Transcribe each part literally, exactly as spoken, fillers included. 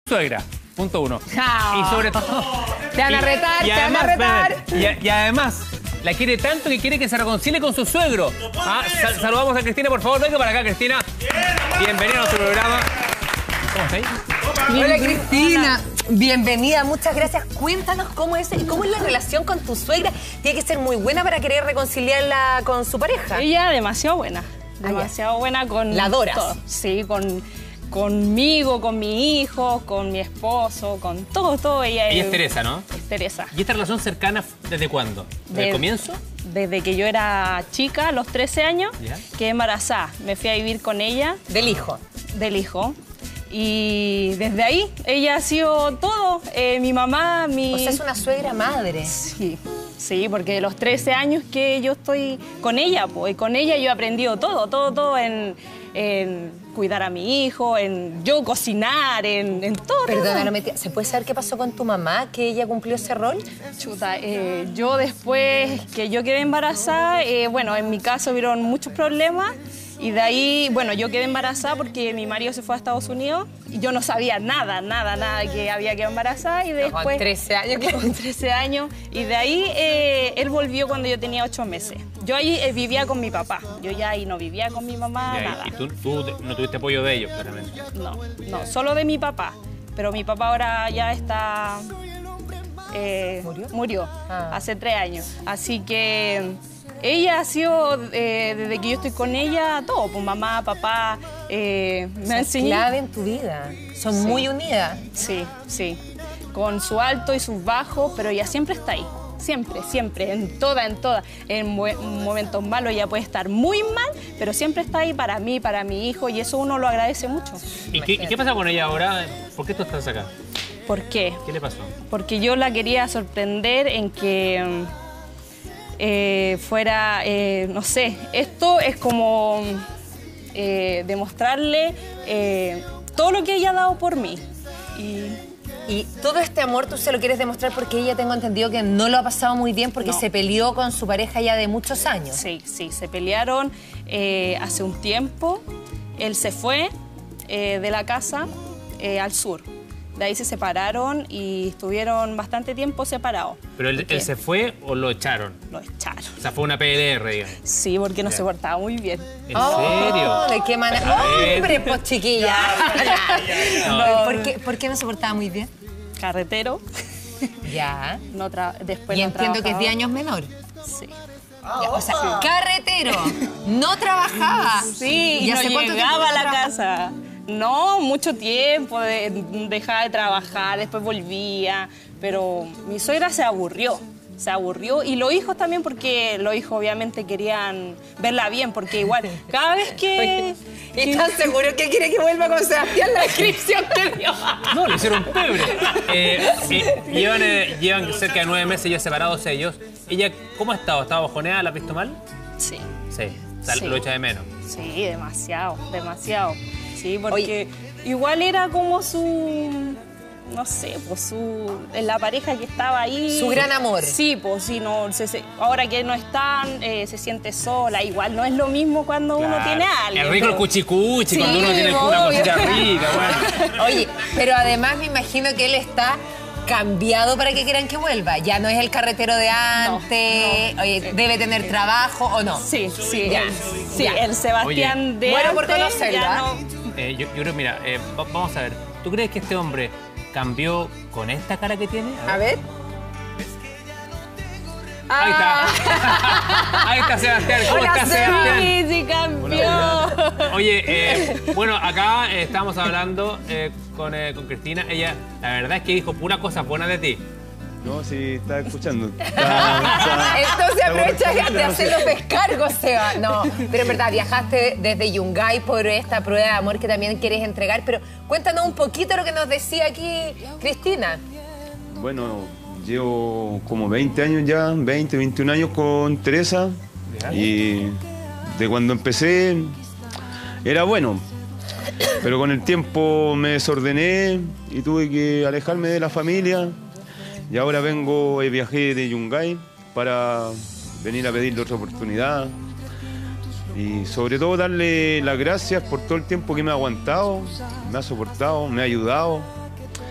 suegra, punto uno. Oh. Y sobre todo... Te van a retar, y, y te además, van a retar. Y, y además, la quiere tanto que quiere que se reconcilie con su suegro. Ah, sal, saludamos a Cristina, por favor. Venga para acá, Cristina. Bienvenida a nuestro programa. ¿Cómo estáis? Hola, Cristina. Bienvenida, muchas gracias. Cuéntanos cómo es, cómo es la relación con tu suegra. Tiene que ser muy buena para querer reconciliarla con su pareja. Ella demasiado buena. Ah, Demasiado ya. buena con... ¿La adoras? todo. Sí, con... conmigo, con mi hijo, con mi esposo, con todo, todo. Ella, Ella es Teresa, ¿no? Es Teresa. ¿Y esta relación cercana desde cuándo? ¿Desde el De- comienzo? Desde que yo era chica, a los trece años, Ya. quedé embarazada. Me fui a vivir con ella, Del hijo. del hijo. Y desde ahí, ella ha sido todo. Eh, mi mamá, mi... O sea, es una suegra madre. Sí, sí, porque de los trece años que yo estoy con ella, pues, y con ella yo he aprendido todo, todo, todo en, en cuidar a mi hijo, en yo cocinar, en, en todo. Perdona, todo. no me... ¿Se puede saber qué pasó con tu mamá, que ella cumplió ese rol? Chuta, eh, yo después que yo quedé embarazada, eh, bueno, en mi caso hubieron muchos problemas. Y de ahí, bueno, yo quedé embarazada porque mi marido se fue a Estados Unidos y yo no sabía nada, nada, nada que había quedado embarazada. Y después... Con trece años, claro. Con trece años. Y de ahí eh, él volvió cuando yo tenía ocho meses. Yo ahí eh, vivía con mi papá. Yo ya ahí no vivía con mi mamá, Ya, y- nada. y tú, tú no tuviste apoyo de ellos, claramente. No, no, solo de mi papá. Pero mi papá ahora ya está... eh, ¿Murió? Murió, Ah. hace tres años. Así que ella ha sido, eh, desde que yo estoy con ella, todo. Pues mamá, papá, eh, me ha Es enseñado... clave en tu vida. Son Sí. muy unidas. Sí, sí. Con su alto y sus bajos, pero ella siempre está ahí. Siempre, siempre, en toda, en toda. En mo- momentos malos ella puede estar muy mal, pero siempre está ahí para mí, para mi hijo, y eso uno lo agradece mucho. ¿Y qué, y qué pasa con ella ahora? ¿Por qué tú estás acá? ¿Por qué? ¿Qué le pasó? Porque yo la quería sorprender en que mm, eh, fuera, eh, no sé, esto es como eh, demostrarle eh, todo lo que ella ha dado por mí. Y Y todo este amor tú se lo quieres demostrar porque ella, tengo entendido, que no lo ha pasado muy bien porque No. se peleó con su pareja ya de muchos años. sí, sí, se pelearon eh, hace un tiempo. Él se fue eh, de la casa eh, al sur. De ahí se separaron y estuvieron bastante tiempo separados. ¿Pero él, Porque él se fue o lo echaron? Lo echaron. O sea, fue una P L R, digamos. Sí, porque no Ya. se portaba muy bien. ¿En Oh, serio? ¿de qué manera? A ver. ¡Hombre, pues chiquilla! No. ¿Por, qué, ¿Por qué no se portaba muy bien? Carretero. Ya. No tra- después Y no entiendo que es trabajaba. diez años menor. Sí. Ya, o sea, carretero, no trabajaba. Sí, y ¿Y no hace cuánto tiempo llegaba a no la trabaja? casa. No, mucho tiempo, de- dejaba de trabajar, después volvía, pero mi suegra se aburrió, se aburrió, y los hijos también, porque los hijos obviamente querían verla bien, porque igual, cada vez que... ¿Y estás seguro que quiere que vuelva con Sebastián la descripción que dio? No, le hicieron pebre. Eh, eh, llevan, eh, llevan cerca de nueve meses ya separados ellos. ¿Ella cómo ha estado? ¿Estaba bajoneada? ¿La has visto mal? Sí, Sí. O sea, Sí. lo echa de menos. sí, demasiado, demasiado. Sí, porque igual era como su... No sé, pues su... la pareja que estaba ahí. Su gran amor. Sí, pues sí, no, se- se- ahora que no están, eh, se siente sola. Igual no es lo mismo cuando uno Claro. tiene a alguien. Es rico el pero- cuchicuchi, Sí, cuando uno tiene una obvio. cosita rica, bueno. Oye, pero además me imagino que él está cambiado para que quieran que vuelva. Ya no es el carretero de antes. no. Oye, debe tener trabajo o no. Sí, sí, Ya, el, sí, ya. el Sebastián Oye. de Bueno por antes conocerlo, ya ¿ah? no- Eh, yo, yo creo, mira, eh, va- vamos a ver. ¿Tú crees que este hombre cambió con esta cara que tiene? A ver. Ahí está. Ahí está Sebastián. ¿Cómo Hola, estás, Seba. Sebastián? Sí, sí, cambió. Oye, eh, bueno, acá eh, estábamos hablando eh, con, eh, con Cristina. Ella, la verdad es que dijo pura cosa buena de ti. No, sí, estaba escuchando. Estaba- estaba- Entonces aprovecha estaba de hacer los descargos, Seba. No, pero en verdad, viajaste desde Yungay por esta prueba de amor que también quieres entregar. Pero cuéntanos un poquito lo que nos decía aquí Cristina. Bueno, llevo como veinte años ya, veinte, veintiún años con Teresa. Ya. Y de cuando empecé era bueno. Pero con el tiempo me desordené y tuve que alejarme de la familia. Y ahora vengo, eh, viajé de Yungay para venir a pedirle otra oportunidad. Y sobre todo darle las gracias por todo el tiempo que me ha aguantado, me ha soportado, me ha ayudado.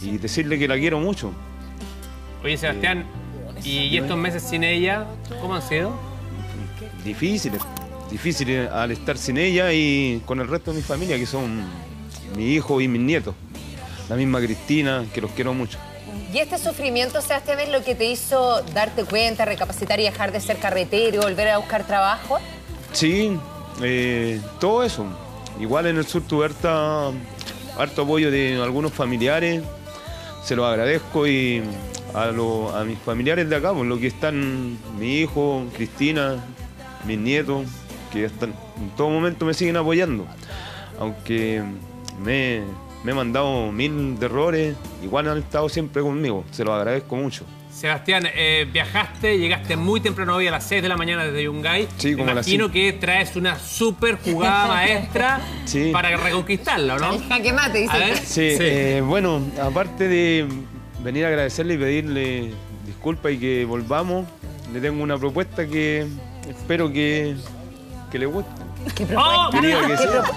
y decirle que la quiero mucho. Oye, Sebastián, ¿y estos meses sin ella, cómo han sido? Difíciles, difíciles al estar sin ella y con el resto de mi familia, que son mi hijo y mis nietos. La misma Cristina, que los quiero mucho. ¿Y este sufrimiento, Sebastián, es lo que te hizo darte cuenta, recapacitar y dejar de ser carretero y volver a buscar trabajo? Sí, eh, todo eso. Igual en el sur tuve harta, harto apoyo de algunos familiares, se los agradezco, y a, lo, a mis familiares de acá, por lo que están mi hijo, Cristina, mis nietos, que están, en todo momento me siguen apoyando. Aunque me, me he mandado mil de errores, igual han estado siempre conmigo, se los agradezco mucho. Sebastián, eh, viajaste, llegaste muy temprano hoy a las seis de la mañana desde Yungay. Sí, como Me a las imagino cinco. que traes una súper jugada maestra Sí. para reconquistarla, ¿no? El jaque mate, dice. A ver. Sí, eh, bueno, aparte de venir a agradecerle y pedirle disculpas y que volvamos, le tengo una propuesta que espero que, que le guste. ¿Qué propuesta? ¡Oh! Diría que ¿Qué sí. propu-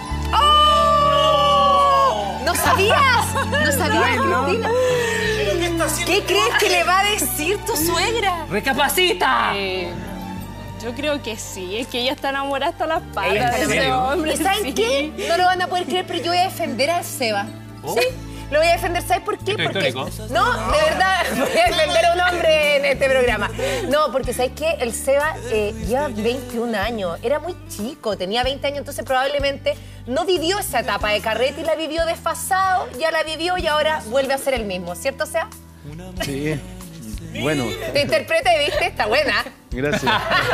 ¡Oh! ¿No sabías? ¿No sabías, Cristina? ¿Qué crees que le va a decir tu suegra? ¡Recapacita! Eh, yo creo que sí, es que ella está enamorada hasta las Ella patas está de ese enamorada. hombre. ¿Y saben sí. qué? No lo van a poder creer, pero yo voy a defender a Seba. Oh. ¿Sí? Lo voy a defender, ¿sabes por qué? Esto es Porque histórico. no, de verdad, voy a defender a un hombre en este programa. No, porque ¿sabes qué? El Seba eh, lleva veintiún años, era muy chico, tenía veinte años, entonces probablemente no vivió esa etapa de carrete y la vivió desfasado, ya la vivió y ahora vuelve a ser el mismo, ¿cierto, Seba? Sí. Bueno, Te interpreta y viste, está buena. gracias.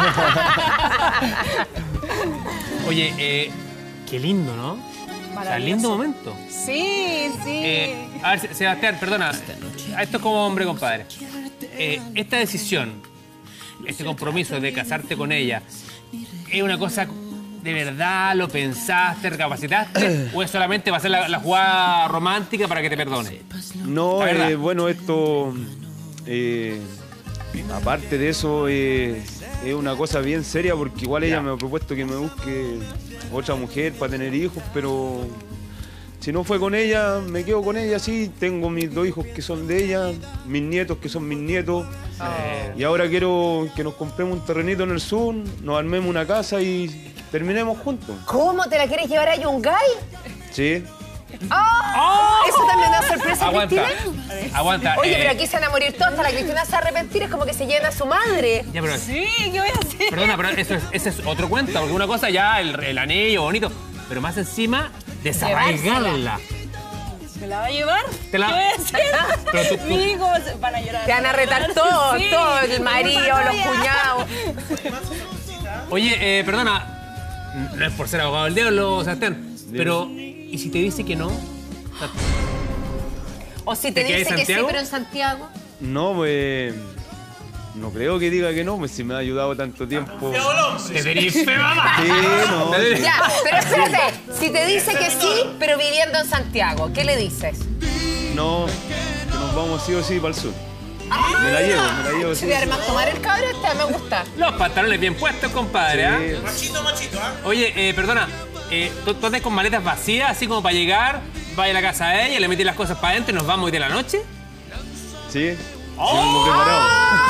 Oye, eh, qué lindo, ¿no? O sea, Maravilloso. lindo momento. Sí, sí. Eh, a ver, Sebastián, perdona. Esto es como hombre, compadre. Eh, esta decisión, este compromiso de casarte con ella, ¿es una cosa de verdad? ¿Lo pensaste, recapacitaste? ¿O es solamente va a ser la, la jugada romántica para que te perdone? No, La verdad. eh, bueno, esto, eh, aparte de eso, eh, es una cosa bien seria, porque igual ella Ya. me ha propuesto que me busque otra mujer para tener hijos, pero si no fue con ella, me quedo con ella, sí. Tengo mis dos hijos que son de ella, mis nietos que son mis nietos. Eh, Y ahora quiero que nos compremos un terrenito en el sur, nos armemos una casa y terminemos juntos. ¿Cómo te la quieres llevar a Yungay? Sí. ¡Oh! ¿Eso también da sorpresa, aguanta, Cristina? aguanta. Oye, eh, pero aquí se van a morir todos, hasta la Cristina se va a arrepentir, es como que se llena a su madre. ya, pero, Sí, ¿qué voy a hacer? perdona, pero eso es, ese es otro cuento, porque una cosa ya, el, el anillo bonito, pero más encima, desarraigarla. ¿Me la va a llevar? Te la- ¿Qué voy a hacer? Pero tú- tú- Mis hijos van a llorar. Te van a retar todos, Sí, todo, el me marido, gusta los todavía. cuñados. Oye, eh, perdona, no es por ser abogado del diablo, Sebastián, pero ¿y si te dice que no? O sea, O si te, ¿Te quedas dice en que sí, Santiago? pero en Santiago. No, pues. No creo que diga que no, pues si me ha ayudado tanto tiempo. te tenés fe, mamá. Sí, no. sí. Ya, pero espérate, si te dice que sí, pero viviendo en Santiago, ¿qué le dices? No, que nos vamos sí o sí para el sur. Me la llevo, me la llevo sí. Voy a armar tomar el cabro, este me gusta. Los pantalones bien puestos, compadre, ¿ah? Sí. Machito, machito, ¿ah? Oye, eh, perdona, eh, ¿tú, tú andas con maletas vacías, así como para llegar, vaya a la casa de ella, le metes las cosas para adentro y nos vamos hoy de la noche? Sí, sí, vengo preparado.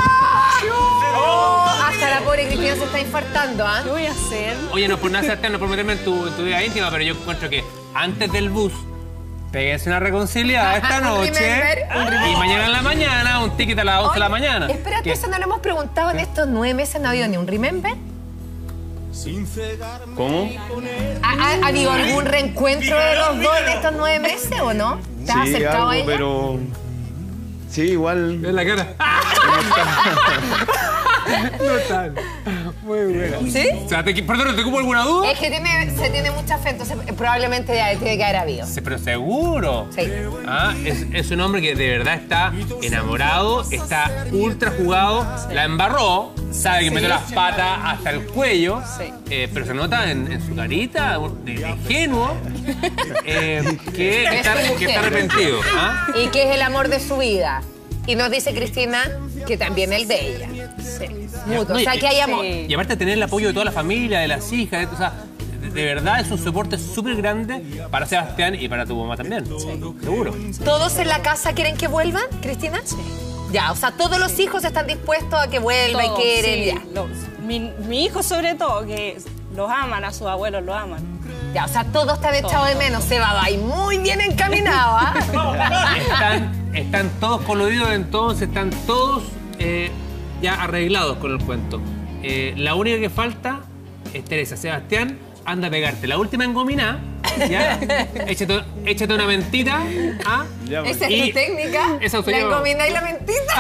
Oh, hasta la pobre Cristina se está infartando, ¿ah? ¿Qué voy a hacer? Oye, no por nada, Sebastián, no por meterme en tu, en tu vida íntima, pero yo encuentro que antes del bus, péguense una reconciliada esta Un noche. remember, un remember. Y mañana en la mañana, un ticket a las once de la Oye, mañana. Espérate, ¿Qué? eso no lo hemos preguntado en estos nueve meses, no ha habido ni un remember. ¿Cómo? ¿Ha, ha- ha habido algún reencuentro de los dos en estos nueve meses o no? ¿Te has Sí, acercado algo, a ella? pero. Sí, igual. Ven la cara. No están. Muy buena. ¿Sí? O sea, te, perdón, ¿te ocupo alguna duda? Es que tiene, se tiene mucha fe, entonces probablemente ya tiene que haber habido. Sí, pero seguro. Sí. Ah, es, es un hombre que de verdad está enamorado, está ultra jugado, la embarró, sabe que metió las patas hasta el cuello, Sí. eh, pero se nota en, en su carita, de, de ingenuo, eh, que, Es está, tu que mujer. está arrepentido. ¿Ah? Y que es el amor de su vida. Y nos dice Cristina que también el de ella. Sí. Mutuo. No, O sea, y- que hay amor. Sí. Y aparte de tener el apoyo de toda la familia, de las hijas, de, o sea, de verdad es un soporte súper grande para Sebastián y para tu mamá también. Sí. Seguro. ¿Todos en la casa quieren que vuelvan, Cristina? Sí. Ya, o sea, todos los hijos están dispuestos a que vuelva Todos, y quieren. sí. Ya. Los- mi, mi hijo sobre todo, que los aman, a sus abuelos los aman. Ya, o sea, todos te han echado de menos. Seba va ahí muy bien encaminado, ¿ah? Están, están todos coloridos entonces, están todos eh, ya arreglados con el cuento. Eh, la única que falta es Teresa. Sebastián, anda a pegarte la última engomina, ¿ya? Échate, échate una mentita, ¿ah? Ya, pues. Esa es Y- tu técnica. Esa soy la yo. engomina y la mentita.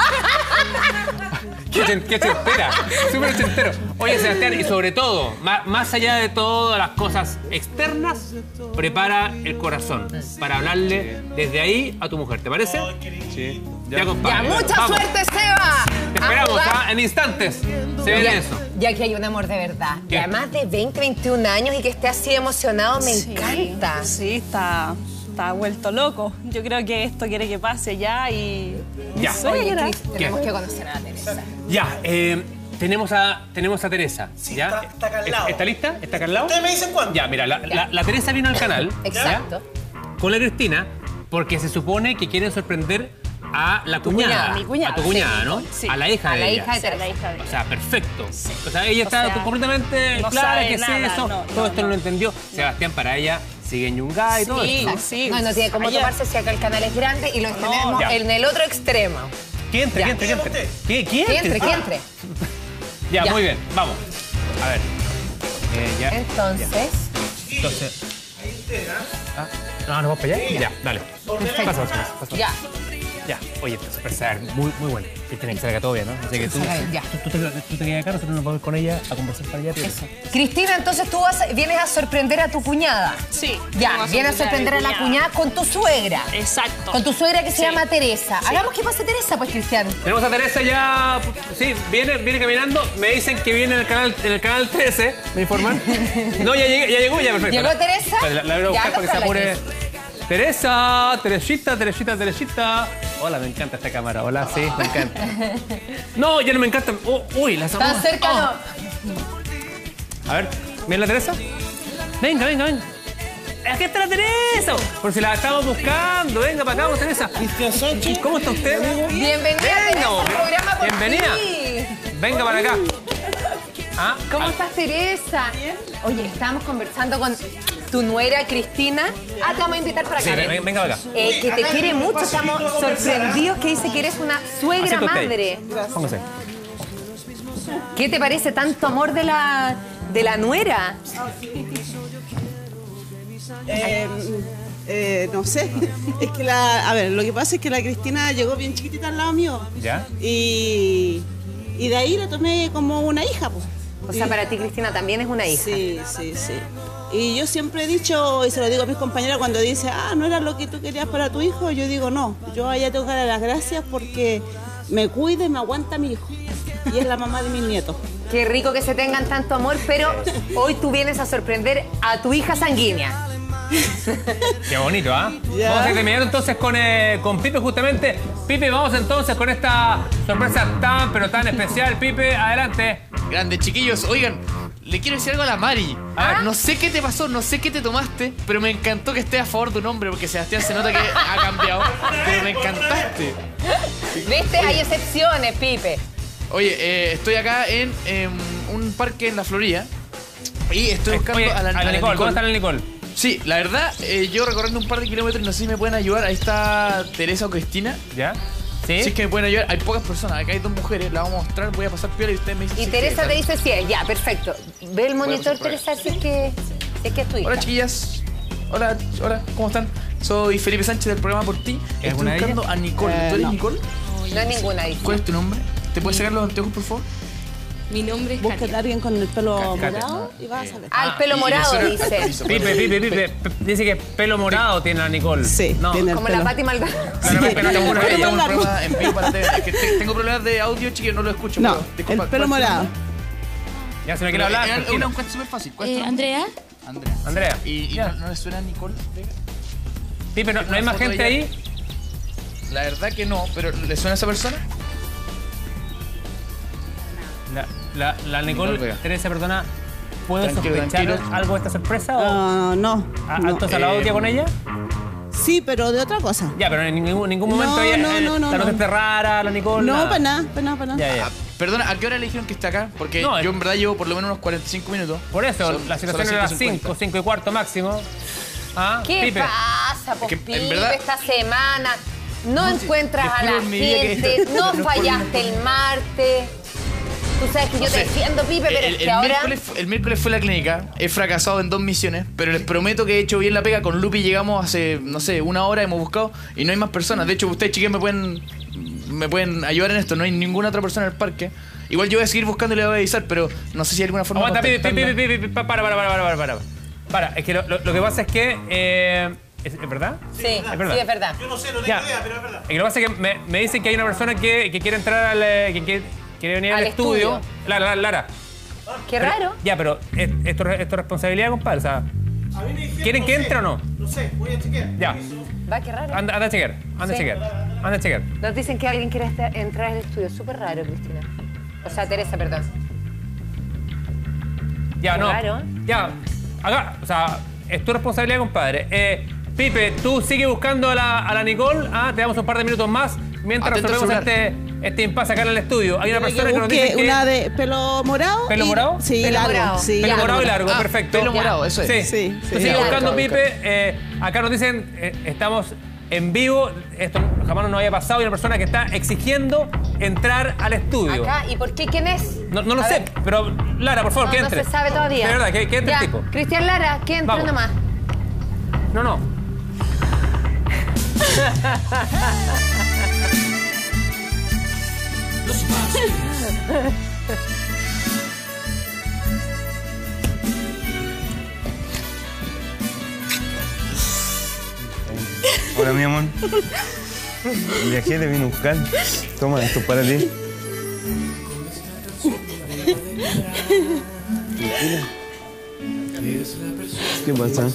Qué ochen- qué ochentera, súper ochentero. Oye, Sebastián, y sobre todo, más, más allá de todas las cosas externas, prepara el corazón para hablarle desde ahí a tu mujer, ¿te parece? Sí. Ya, Ya, compadre. mucha Vamos. suerte, Seba. Te A esperamos, jugar. ¿ah? En instantes. Se viene Ya, eso. ya que hay un amor de verdad. ¿Qué? Y además de veinte, veintiún años y que esté así emocionado, me Sí, encanta. Sí, está, está vuelto loco. Yo creo que esto quiere que pase ya y... Ya. mi Oye, suegra. Cris, tenemos que conocer a la Teresa. Ya, eh, tenemos a, tenemos a Teresa. ¿ya? está- está acá al lado. ¿Está lista? ¿Está acá al lado? Ustedes me dicen cuándo. Ya, mira, la, la- la Teresa vino al canal. Exacto. ¿ya? Con la Cristina, porque se supone que quieren sorprender a la cuñada. cuñada, mi cuñada, A tu cuñada, sí. ¿no? Sí. A la hija A de la ella. hija de Sí, a la Teresa. hija de O sea, perfecto. O sea, ella O está sea, completamente no clara sabe que es nada, eso. no, todo no, esto no no. lo entendió. Sebastián, para ella, sigue en Yungay y todo Sí, esto. sí. No, no tiene cómo Ayer- tomarse si acá el canal es grande y lo tenemos ya. en el otro extremo. ¿Quién entre? Ya. ¿Quién entre? ¿Quién entre? ¿Qué? ¿Quién Que entre, que Ah, entre. Ya, Ya. muy bien. Vamos. A ver. Eh, ya. Entonces, Entonces. Ah, no, ¿nos vamos para allá? Ya, dale. Pasa, pasa, pasa, pasa. ya. Ya, oye, esto es súper saber, muy, muy bueno. Y tiene que ser acá todo bien, ¿no? Así que tú, Salga bien, ya. tú, tú te, tú te quedas acá, nosotros nos vamos con ella a conversar para allá. Eso. Cristina, entonces tú vas, vienes a sorprender a tu cuñada. Sí. Ya, vamos vienes a sorprender a mi la cuñada con tu suegra. Exacto. Con tu suegra que se Sí. llama Teresa. Hagamos que pase Teresa, pues, Cristian. Tenemos a Teresa ya, sí, viene, viene caminando. Me dicen que viene en el canal, en el canal trece, me informan. No, ya, llegué, ya llegó, ya perfecto. ¿Llegó Teresa? Espera, La, la voy a buscar Ya, para que se cójala, apure. Cris. Teresa, Teresita, Teresita, Teresita. Hola, me encanta esta cámara. Hola, sí, me encanta. No, ya no me encanta. Oh, uy, la Tan cerca, Oh. no. A ver, ¿viene la Teresa? Venga, venga, venga. Aquí está la Teresa. Por si la estamos buscando. Venga para acá, vamos, Teresa. ¿Cómo está usted? Bienvenida, Venga, Teresa, al programa por bienvenida. ti. Venga para acá. ¿Ah? ¿Cómo Ah, estás, Teresa? Oye, estábamos conversando con tu nuera, Cristina. Ah, te vamos a invitar para Sí, acá. ven- venga para acá. Eh, que te quiere mucho, estamos sorprendidos que dice que eres una suegra Asiento usted. madre. Póngase. ¿Qué te parece tanto amor de la, de la nuera? Eh, eh, no sé, es que la, a ver, lo que pasa es que la Cristina llegó bien chiquitita al lado mío ¿Ya? y, y de ahí la tomé como una hija, pues. O sea, para ti, Cristina, también es una hija. Sí, sí, sí. Y yo siempre he dicho, y se lo digo a mis compañeros cuando dice, ah, no era lo que tú querías para tu hijo, yo digo, no, yo a ella tengo que dar las gracias porque me cuida y me aguanta mi hijo. Y es la mamá de mis nietos. Qué rico que se tengan tanto amor, pero hoy tú vienes a sorprender a tu hija sanguínea. Qué bonito, ¿ah? Ya. Vamos a terminar entonces con, eh, con Pipe justamente. Pipe, vamos entonces con esta sorpresa tan, pero tan especial. Pipe, adelante. Grande, chiquillos, oigan, le quiero decir algo a la Mari. A ver, no sé qué te pasó, no sé qué te tomaste, pero me encantó que estés a favor de un hombre, porque Sebastián se nota que ha cambiado, pero me encantaste. ¿Viste? Hay excepciones, Pipe. Oye, eh, estoy acá en em, un parque en la Florida y estoy buscando Oye, a la, a la Nicole. ¿Cómo está la Nicole? Sí, la verdad, eh, yo recorriendo un par de kilómetros, no sé si me pueden ayudar. Ahí está Teresa o Cristina. ¿Ya? ¿Sí? Si es que me pueden ayudar, hay pocas personas, acá hay dos mujeres, las vamos a mostrar, voy a pasar piola y ustedes me dicen Y si Teresa es te que- dice si es. Ya, perfecto. Ve el monitor, Voy a Teresa, si es que, si es que es tu hija. Hola tú Hola, hola, ¿cómo están? Soy Felipe Sánchez del programa Por Ti. ¿Es Estoy una de buscando a Nicole. Eh, ¿Tú eres no. Nicole? No es ninguna, dice. ¿Cuál es tu nombre? ¿Te puedes sacar los anteojos, por favor? Mi nombre es Búscate a Katia. alguien con el pelo Cállate. morado y vas a saber. Ah, el pelo y- y morado, le suena- dice. permiso, Pipe, permiso. Pipe, Pipe. P- Dice que pelo morado tiene la Nicole. Sí, no. tiene el Como pelo. la Pati Maldonado. Claramente no tengo una Pero bella. Tengo un largo. programa en vivo para T V. Es que te- tengo problemas de audio, chiquillos, no lo escucho. No, pero, disculpa, el pelo ¿cuál es tu morado. nombre? Ya se me quiere Pero hablar. Es una tranquilo. encuesta súper fácil. ¿Cuál es Eh, tu nombre? Andrea, Andrea. Andrea. ¿Y, y Ya. no, no le suena a Nicole? Vega? Pipe, ¿no, no hay más foto de gente ella. ahí? La verdad que no, pero ¿le suena a esa persona? La, la, la Nicole, Nicole Vega. Teresa, perdona. ¿Puedo Tranquilo, sospechar tranquilo. algo de esta sorpresa? O... Ah, no. ¿Ha- no. ¿Has hablado Eh, ya con ella? Sí, pero de otra cosa. Ya, pero en ningún, ningún momento No, ella no, eh, no, no, la no. notaste rara, la Nicole. No, nada. para nada, para nada, para nada. Ya, ya. Ah, perdona, ¿a qué hora le dijeron que está acá? Porque No, yo es- en verdad llevo por lo menos unos cuarenta y cinco minutos. Por eso, Son- la son situación era las cinco, cinco. cinco y cuarto máximo. ¿Ah? ¿Qué Pipe. pasa, pues, Es que, en Pipe, verdad- esta semana? No encuentras te a la juro en mi vida que gente, esto- no no es por- fallaste el martes. Tú sabes que yo No te sé. defiendo, Pipe, pero el, es que el ahora... miércoles, fu- el miércoles fue a la clínica, he fracasado en dos misiones, pero les prometo que he hecho bien la pega. Con Lupi llegamos hace, no sé, una hora, hemos buscado y no hay más personas. De hecho, ustedes, chiquillos, me pueden, me pueden ayudar en esto. No hay ninguna otra persona en el parque. Igual yo voy a seguir buscando y le voy a avisar, pero no sé si hay alguna forma Aguanta, de Pipe, Pipe, contactarla. Pipe, Pipe, para, para, para, para, para, para. Para, es que lo, lo- lo que pasa es que... eh, ¿es, ¿Es verdad? Sí, sí, Es verdad. es verdad. Yo no sé, no tengo Ya. idea, pero es verdad. Es que lo que pasa es que me, me dicen que hay una persona que, que quiere entrar al... eh, que, que quiere venir al, Al estudio. estudio. Lara, Lara, Lara. Qué Pero- raro. Ya, pero es- esto, es- esto es responsabilidad, compadre. O sea, A mí me dijeron, ¿quieren no que sé. entre o no? No sé, voy a chequear. Ya. Va, qué raro. Anda, anda a chequear. Anda a Sí. chequear. Anda a chequear. Nos dicen que alguien quiere estar- entrar al estudio. Súper raro, Cristina. O sea, Teresa, perdón. Ya, Qué no. raro. Ya, acá, o sea, es tu responsabilidad, compadre. Eh, Pipe, tú sigue buscando a la, a la Nicole. Ah, te damos un par de minutos más mientras Atento al resolvemos celular. este, este impasse acá en el estudio. Hay una Quiero persona que nos busque dice que... una de pelo morado. ¿Pelo y- morado? Sí, Pelo largo. morado. Sí, Pelo morado y largo, Ah, perfecto. pelo Ya. morado, eso es. Sí, Sí, Tú sí. sigues Ya. buscando, Busca, busca. Pipe. Eh, acá nos dicen, eh, estamos en vivo. Esto jamás nos había pasado. Hay una persona que está exigiendo entrar al estudio. Acá, ¿y por qué quién es? No, no lo A sé, ver. pero Lara, por favor, No, que no entre. se sabe todavía. De verdad, que, que entre Ya, el tipo. Cristian Lara, que entre Vamos. nomás. No, no. Hola, mi amor. Viajé, te vine a buscar. Toma, esto es para ti. Tranquila. ¿Qué pasa?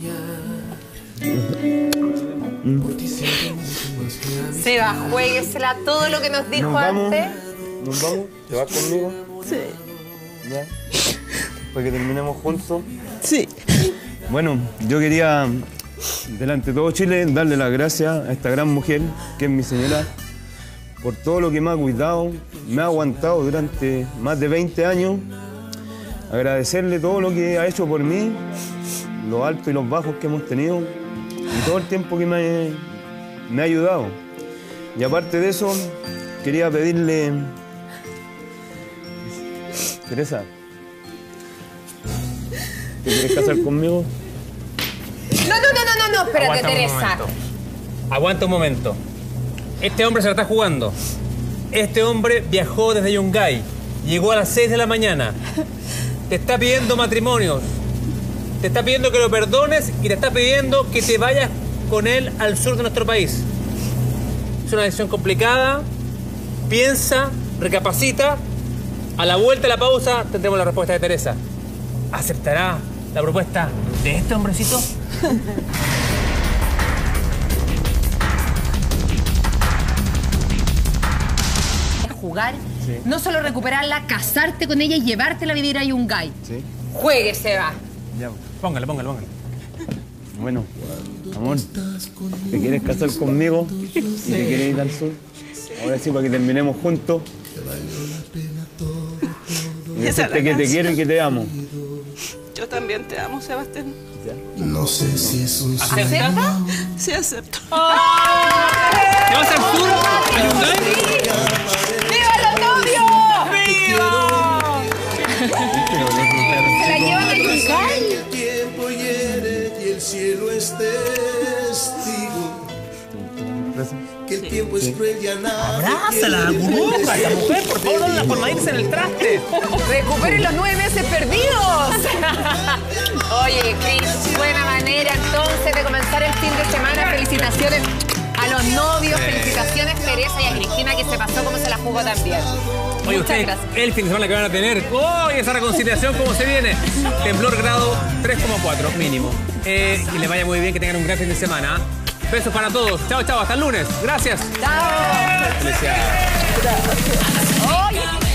Seba, juéguesela todo lo que nos dijo ¿Nos vamos? antes. ¿Nos vamos? ¿Te vas conmigo? Sí. ¿Ya? Para que terminemos juntos. Sí. Bueno, yo quería, delante de todo Chile, darle las gracias a esta gran mujer, que es mi señora, por todo lo que me ha cuidado, me ha aguantado durante más de veinte años. Agradecerle todo lo que ha hecho por mí, los altos y los bajos que hemos tenido, y todo el tiempo que me, me ha ayudado. Y aparte de eso, quería pedirle... Teresa, ¿te quieres casar conmigo? No, no, no, no, no, no, espérate, Aguanta un Teresa. momento. Aguanta un momento. Este hombre se la está jugando. Este hombre viajó desde Yungay. Llegó a las seis de la mañana. Te está pidiendo matrimonios. Te está pidiendo que lo perdones y te está pidiendo que te vayas con él al sur de nuestro país. Es una decisión complicada. Piensa, recapacita. A la vuelta de la pausa tendremos la respuesta de Teresa. ¿Aceptará la propuesta de este hombrecito? Jugar, no solo recuperarla, casarte con ella y llevártela a vivir a Yungay. Sí. Juegue, Seba. Ya. Póngale, póngale, póngale. Bueno, amor, ¿te quieres casar conmigo? ¿Y te quieres ir al sur? Ahora sí, para que terminemos juntos. Y Esa es la decirte que te canción. quiero y que te amo. Yo también te amo, Sebastián. No sé si es un ¿Acepta? Sí, acepto. ¿Te vas al sur? ¿A Hyundai? ¡Viva los novios! ¿Se la llevan a Yungay? el tiempo hiere y el cielo es testigo. Que el tiempo es cruel y a nadie ¡Abrázala, burbuja! ¡Esta mujer, por favor, no la formadita en el traste! ¡Recuperen los nueve meses perdidos! Oye, Cris, buena manera entonces de comenzar el fin de semana. Felicitaciones a los novios, felicitaciones Teresa y a Cristina que se pasó como se la jugó también. Oye, Muchas ustedes, gracias. el fin de semana que van a tener. ¡Oh! Esa reconciliación, ¿cómo se viene? Temblor grado tres coma cuatro mínimo. Eh, y les vaya muy bien, que tengan un gran fin de semana. Besos para todos. Chao, chao. Hasta el lunes. Gracias. ¡Chao! Felicidades. Oye.